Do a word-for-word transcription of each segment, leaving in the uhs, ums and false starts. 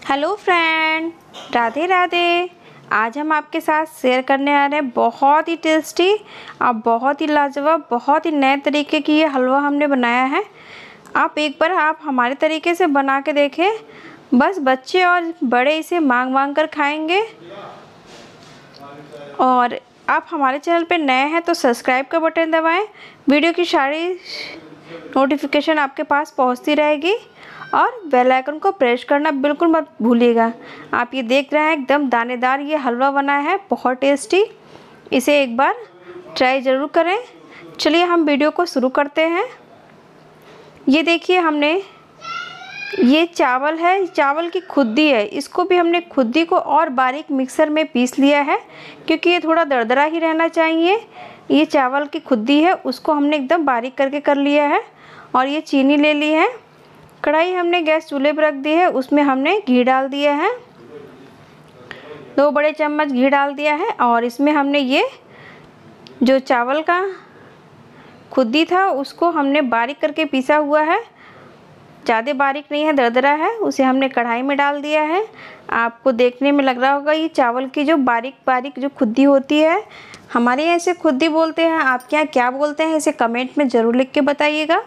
Hello friend, Radhe Radhe. आज हम आपके साथ शेयर करने आ रहे हैं बहुत ही टेस्टी और बहुत ही लाजवाब, बहुत ही नए तरीके की ये हलवा हमने बनाया है। आप एक बार आप हमारे तरीके से बना के देखें, बस बच्चे और बड़े इसे मांग मांग कर खाएंगे। और आप हमारे चैनल पर नए हैं तो सब्सक्राइब का बटन दबाएं, वीडियो की सारी नोटिफिकेशन आपके पास पहुंचती रहेगी और बेल आइकन को प्रेस करना बिल्कुल मत भूलिएगा। आप ये देख रहे हैं एकदम दानेदार ये हलवा बना है, बहुत टेस्टी। इसे एक बार ट्राई ज़रूर करें। चलिए हम वीडियो को शुरू करते हैं। ये देखिए, हमने ये चावल है, चावल की खुद्दी है, इसको भी हमने खुद्दी को और बारीक मिक्सर में पीस लिया है क्योंकि ये थोड़ा दरदरा ही रहना चाहिए। ये चावल की खुद्दी है, उसको हमने एकदम बारीक करके कर लिया है। और ये चीनी ले ली है। कढ़ाई हमने गैस चूल्हे पर रख दी है, उसमें हमने घी डाल दिया है, दो बड़े चम्मच घी डाल दिया है। और इसमें हमने ये जो चावल का खुद्दी था उसको हमने बारीक करके पीसा हुआ है, ज़्यादा बारीक नहीं है, दरदरा है, उसे हमने कढ़ाई में डाल दिया है। आपको देखने में लग रहा होगा ये चावल की जो बारीक बारीक जो खुद्दी होती है, हमारे यहाँ इसे खुद्दी बोलते हैं, आपके यहाँ क्या बोलते हैं इसे कमेंट में ज़रूर लिख के बताइएगा।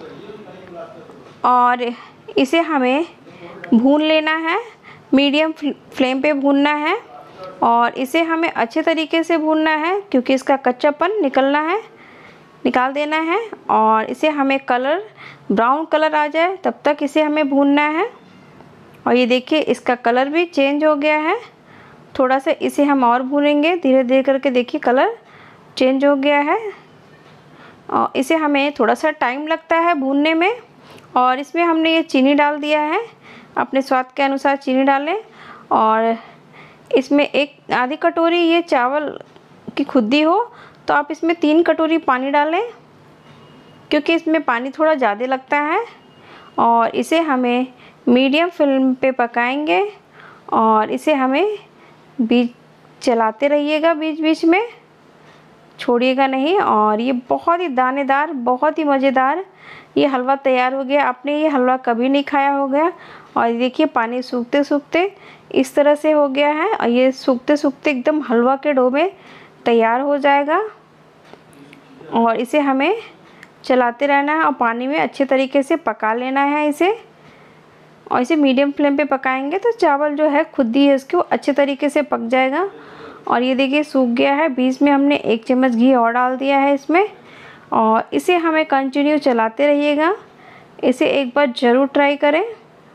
और इसे हमें भून लेना है, मीडियम फ्लेम पे भूनना है। और इसे हमें अच्छे तरीके से भूनना है क्योंकि इसका कच्चापन निकलना है, निकाल देना है। और इसे हमें कलर ब्राउन कलर आ जाए तब तक इसे हमें भूनना है। और ये देखिए इसका कलर भी चेंज हो गया है, थोड़ा सा इसे हम और भूनेंगे धीरे धीरे करके। देखिए कलर चेंज हो गया है और इसे हमें थोड़ा सा टाइम लगता है भूनने में। और इसमें हमने ये चीनी डाल दिया है, अपने स्वाद के अनुसार चीनी डालें। और इसमें एक आधी कटोरी ये चावल की खुद्दी हो तो आप इसमें तीन कटोरी पानी डालें क्योंकि इसमें पानी थोड़ा ज़्यादा लगता है। और इसे हमें मीडियम फ्लेम पे पकाएंगे और इसे हमें बीच चलाते रहिएगा, बीच बीच में छोड़िएगा नहीं। और ये बहुत ही दानेदार, बहुत ही मज़ेदार ये हलवा तैयार हो गया। आपने ये हलवा कभी नहीं खाया होगा। और देखिए पानी सूखते सूखते इस तरह से हो गया है और ये सूखते सूखते एकदम हलवा के डो में तैयार हो जाएगा। और इसे हमें चलाते रहना है और पानी में अच्छे तरीके से पका लेना है इसे। और इसे मीडियम फ्लेम पे पकाएंगे तो चावल जो है खुद्दी है उसको अच्छे तरीके से पक जाएगा। और ये देखिए सूख गया है, बीच में हमने एक चम्मच घी और डाल दिया है इसमें। और इसे हमें कंटिन्यू चलाते रहिएगा, इसे एक बार ज़रूर ट्राई करें।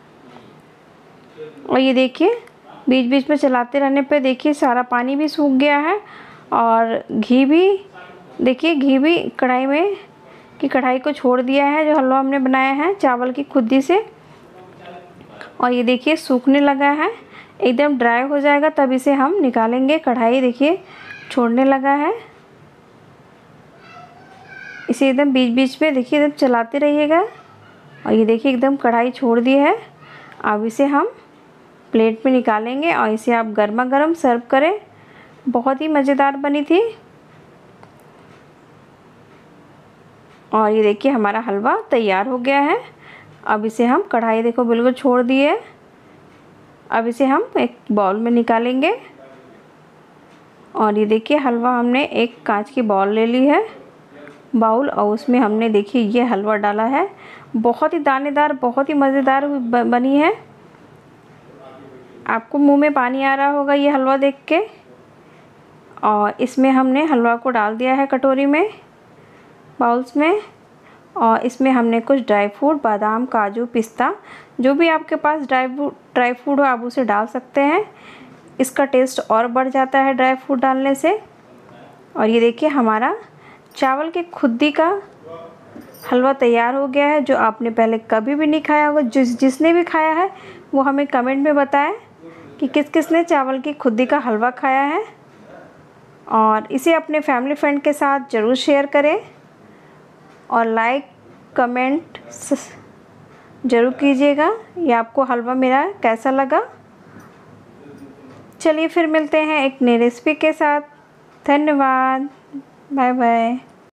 और ये देखिए बीच बीच में चलाते रहने पे देखिए सारा पानी भी सूख गया है और घी भी, देखिए घी भी कढ़ाई में की कढ़ाई को छोड़ दिया है जो हलवा हमने बनाया है चावल की खुद्दी से। और ये देखिए सूखने लगा है, एकदम ड्राई हो जाएगा तब इसे हम निकालेंगे। कढ़ाई देखिए छोड़ने लगा है, इसे एकदम बीच बीच में देखिए एकदम चलाते रहिएगा। और ये देखिए एकदम कढ़ाई छोड़ दी है। अब इसे हम प्लेट में निकालेंगे और इसे आप गर्मा गर्म सर्व करें। बहुत ही मज़ेदार बनी थी। और ये देखिए हमारा हलवा तैयार हो गया है। अब इसे हम कढ़ाई देखो बिल्कुल छोड़ दी है। अब इसे हम एक बाउल में निकालेंगे। और ये देखिए हलवा हमने एक कांच की बाउल ले ली है, बाउल, और उसमें हमने देखिए ये हलवा डाला है। बहुत ही दानेदार, बहुत ही मज़ेदार बनी है। आपको मुंह में पानी आ रहा होगा ये हलवा देख के। और इसमें हमने हलवा को डाल दिया है कटोरी में, बाउल्स में। और इसमें हमने कुछ ड्राई फ्रूट, बादाम, काजू, पिस्ता, जो भी आपके पास ड्राई फ्रूट ड्राई फ्रूट हो आप उसे डाल सकते हैं। इसका टेस्ट और बढ़ जाता है ड्राई फ्रूट डालने से। और ये देखिए हमारा चावल की खुद्दी का हलवा तैयार हो गया है, जो आपने पहले कभी भी नहीं खाया होगा। जिस जिसने भी खाया है वो हमें कमेंट में बताएं कि किस किस ने चावल की खुद्दी का हलवा खाया है। और इसे अपने फैमिली फ्रेंड के साथ ज़रूर शेयर करें और लाइक कमेंट ज़रूर कीजिएगा। ये आपको हलवा मेरा कैसा लगा। चलिए फिर मिलते हैं एक नई रेसिपी के साथ। धन्यवाद, बाय बाय।